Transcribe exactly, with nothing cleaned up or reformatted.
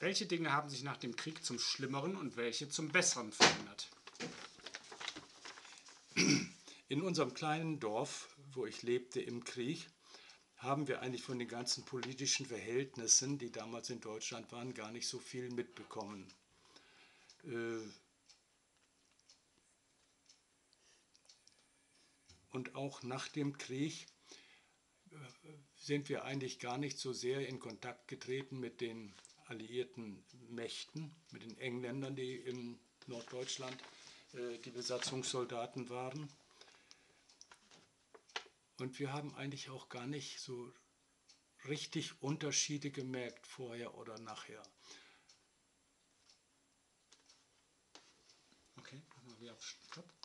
Welche Dinge haben sich nach dem Krieg zum Schlimmeren und welche zum Besseren verändert? In unserem kleinen Dorf, wo ich lebte im Krieg, haben wir eigentlich von den ganzen politischen Verhältnissen, die damals in Deutschland waren, gar nicht so viel mitbekommen. Und auch nach dem Krieg sind wir eigentlich gar nicht so sehr in Kontakt getreten mit den alliierten Mächten, mit den Engländern, die in Norddeutschland die Besatzungssoldaten waren. Und wir haben eigentlich auch gar nicht so richtig Unterschiede gemerkt, vorher oder nachher. Okay, machen wir wieder auf Stopp.